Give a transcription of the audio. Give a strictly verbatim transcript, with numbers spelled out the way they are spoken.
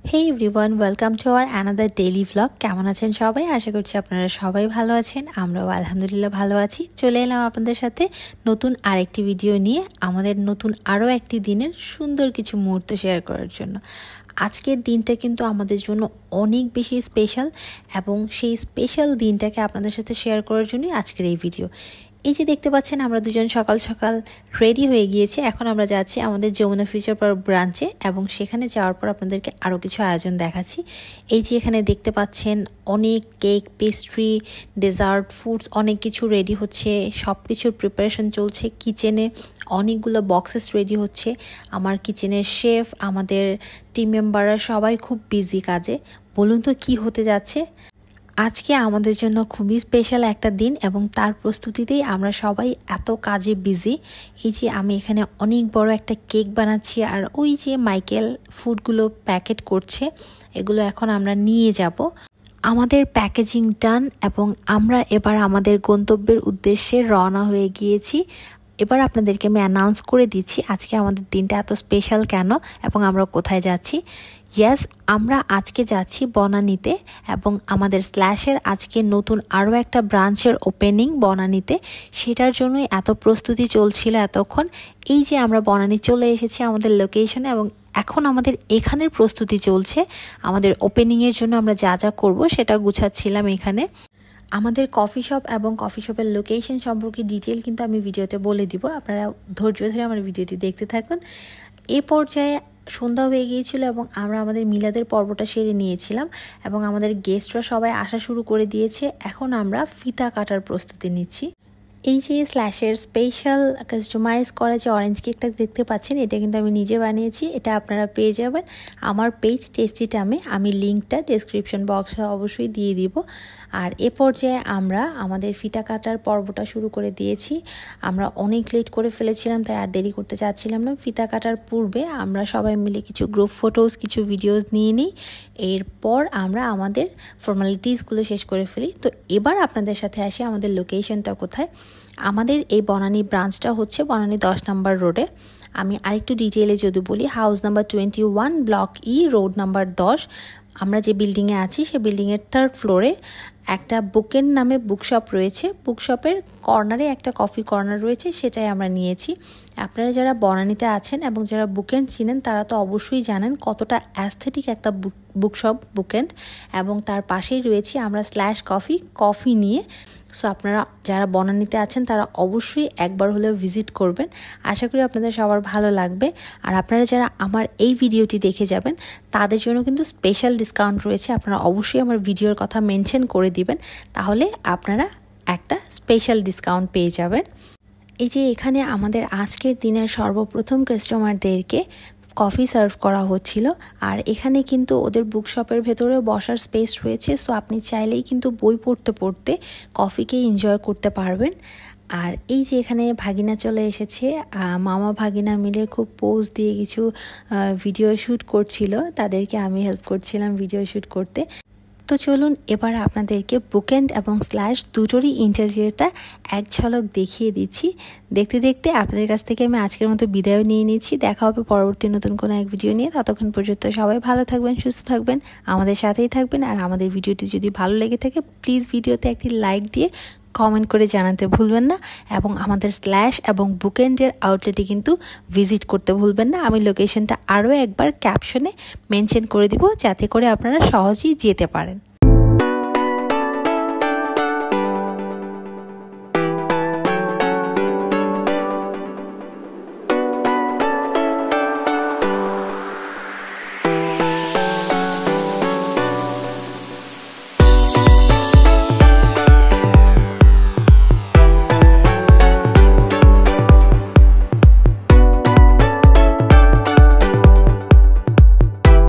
Hey everyone, welcome to our another daily vlog. কেমন আছেন সবাই? আশা করছি আপনারা সবাই ভালো আছেন। আমরাও আলহামদুলিল্লাহ ভালো আছি। চলে এলাম আপনাদের সাথে নতুন আরেকটি ভিডিও নিয়ে আমাদের নতুন আরও একটি দিনের সুন্দর কিছু মুহূর্ত শেয়ার করার জন্য। আজকের দিনটা কিন্তু আমাদের জন্য অনেক বেশি স্পেশাল এবং সেই স্পেশাল দিনটাকে আপনাদের সাথে শেয়ার করার জন্যই আজকের এই ভিডিও। এই যে দেখতে পাচ্ছেন আমরা দুজন সকাল সকাল রেডি হয়ে গিয়েছি। এখন আমরা যাচ্ছি আমাদের যমুনা ফিউচার পার্ক ব্রাঞ্চে এবং সেখানে যাওয়ার পর আপনাদেরকে আরও কিছু আয়োজন দেখাচ্ছি। এই যে এখানে দেখতে পাচ্ছেন অনেক কেক, পেস্ট্রি, ডেজার্ট, ফুডস অনেক কিছু রেডি হচ্ছে। সব কিছুর প্রিপারেশন চলছে। কিচেনে অনেকগুলো বক্সেস রেডি হচ্ছে। আমার কিচেনের শেফ, আমাদের টিম মেম্বাররা সবাই খুব বিজি কাজে। বলুন তো কি হতে যাচ্ছে। আজকে আমাদের জন্য খুবই স্পেশাল একটা দিন এবং তার প্রস্তুতিতেই আমরা সবাই এত কাজে বিজি। এই যে আমি এখানে অনেক বড় একটা কেক বানাচ্ছি আর ওই যে মাইকেল ফুডগুলো প্যাকেট করছে, এগুলো এখন আমরা নিয়ে যাব। আমাদের প্যাকেজিং ডান এবং আমরা এবার আমাদের গন্তব্যের উদ্দেশ্যে রওনা হয়ে গিয়েছি। এবার আপনাদেরকে আমি অ্যানাউন্স করে দিচ্ছি আজকে আমাদের দিনটা এত স্পেশাল কেন এবং আমরা কোথায় যাচ্ছি। ইয়েস, আমরা আজকে যাচ্ছি বনানীতে এবং আমাদের স্ল্যাশের আজকে নতুন আরও একটা ব্রাঞ্চের ওপেনিং বনানীতে। সেটার জন্যই এত প্রস্তুতি চলছিল এতক্ষণ। এই যে আমরা বনানী চলে এসেছি আমাদের লোকেশনে এবং এখন আমাদের এখানের প্রস্তুতি চলছে। আমাদের ওপেনিংয়ের জন্য আমরা যা যা করব সেটা গুছাচ্ছিলাম এখানে। আমাদের কফি শপ এবং কফি শপের লোকেশন সম্পর্কে ডিটেল কিন্তু আমি ভিডিওতে বলে দিব, আপনারা ধৈর্য ধরে আমার ভিডিওটি দেখতে থাকুন। এ পর্যায়ে সন্ধ্যা হয়ে গিয়েছিল এবং আমরা আমাদের মিলাদের পর্বটা সেরে নিয়েছিলাম এবং আমাদের গেস্টরা সবাই আসা শুরু করে দিয়েছে। এখন আমরা ফিতা কাটার প্রস্তুতি নিচ্ছি। এই যে স্ল্যাশের স্পেশাল কাস্টমাইজ করা যে অরেঞ্জ কেকটা দেখতে পাচ্ছেন, এটা কিন্তু আমি নিজে বানিয়েছি। এটা আপনারা পেয়ে যাবেন আমার পেজ টেস্টি টামে। আমি লিঙ্কটা ডেসক্রিপশন বক্সে অবশ্যই দিয়ে দিব। আর এ পর্যায়ে আমরা আমাদের ফিতা কাটার পর্বটা শুরু করে দিয়েছি। আমরা অনেক লেট করে ফেলেছিলাম, তাই আর দেরি করতে চাচ্ছিলাম না। ফিতা কাটার পূর্বে আমরা সবাই মিলে কিছু গ্রুপ ফটোস, কিছু ভিডিওস নিয়ে নিই। এরপর আমরা আমাদের ফর্মালিটিসগুলো শেষ করে ফেলি। তো এবার আপনাদের সাথে আসি আমাদের লোকেশনটা কোথায়। আমাদের এই বনানী ব্রাঞ্চটা হচ্ছে বনানী দশ নম্বর রোডে। আমি আরেকটু ডিটেইলে যদি বলি, house number twenty one, block E, road number দশ। আমরা যে বিল্ডিংয়ে আছি সে বিল্ডিংয়ের থার্ড ফ্লোরে একটা বুকেন নামে বুকশপ রয়েছে। বুকশপের কর্নারে একটা কফি কর্নার রয়েছে, সেটাই আমরা নিয়েছি। আপনারা যারা বনানীতে আছেন এবং যারা বুকেন চিনেন তারা তো অবশ্যই জানেন কতটা অ্যাস্থেটিক একটা বুকশপ বুকেন্ড, এবং তার পাশেই রয়েছে আমরা স্ল্যাশ কফি কফি নিয়ে। সো আপনারা যারা বনানীতে আছেন তারা অবশ্যই একবার হলেও ভিজিট করবেন। আশা করি আপনাদের সবার ভালো লাগবে। আর আপনারা যারা আমার এই ভিডিওটি দেখে যাবেন তাদের জন্য কিন্তু স্পেশাল ডিসকাউন্ট রয়েছে। আপনারা অবশ্যই আমার ভিডিওর কথা মেনশন করে দিবেন, তাহলে আপনারা একটা স্পেশাল ডিসকাউন্ট পেয়ে যাবেন। এই যে এখানে আমাদের আজকের দিনের সর্বপ্রথম কাস্টমারদেরকে কফি সার্ভ করা হচ্ছিল। আর এখানে কিন্তু ওদের বুকশপের ভেতরেও বসার স্পেস রয়েছে। সো আপনি চাইলেই কিন্তু বই পড়তে পড়তে কফিকে এনজয় করতে পারবেন। আর এই যে এখানে ভাগিনা চলে এসেছে, মামা ভাগিনা মিলে খুব পোজ দিয়ে কিছু ভিডিও শ্যুট করছিল। তাদেরকে আমি হেল্প করছিলাম ভিডিও শ্যুট করতে। তো চলুন এবার আপনাদেরকে বুকেন্ড এবং স্ল্যাশ দুটোরই ইন্টেরিয়রটা এক ঝলক দেখিয়ে দিচ্ছি। দেখতে দেখতে আপনাদের কাছ থেকে আমি আজকের মতো বিদায় নিয়ে নিচ্ছি। দেখা হবে পরবর্তী নতুন কোনো এক ভিডিও নিয়ে। ততক্ষণ পর্যন্ত সবাই ভালো থাকবেন, সুস্থ থাকবেন, আমাদের সাথেই থাকবেন। আর আমাদের ভিডিওটি যদি ভালো লেগে থাকে প্লিজ ভিডিওতে একটি লাইক দিয়ে কমেন্ট করে জানাতে ভুলবেন না এবং আমাদের স্ল্যাশ এবং বুকেন্ডের আউটলেটে কিন্তু ভিজিট করতে ভুলবেন না। আমি লোকেশনটা আরও একবার ক্যাপশনে মেনশন করে দিব যাতে করে আপনারা সহজেই যেতে পারেন।